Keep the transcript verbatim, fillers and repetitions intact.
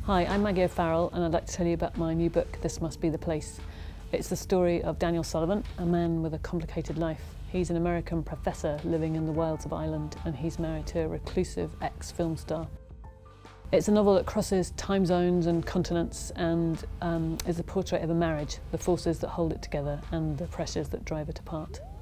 Hi, I'm Maggie O'Farrell and I'd like to tell you about my new book, This Must Be the Place. It's the story of Daniel Sullivan, a man with a complicated life. He's an American professor living in the wilds of Ireland and he's married to a reclusive ex-film star. It's a novel that crosses time zones and continents and um, is a portrait of a marriage, the forces that hold it together and the pressures that drive it apart.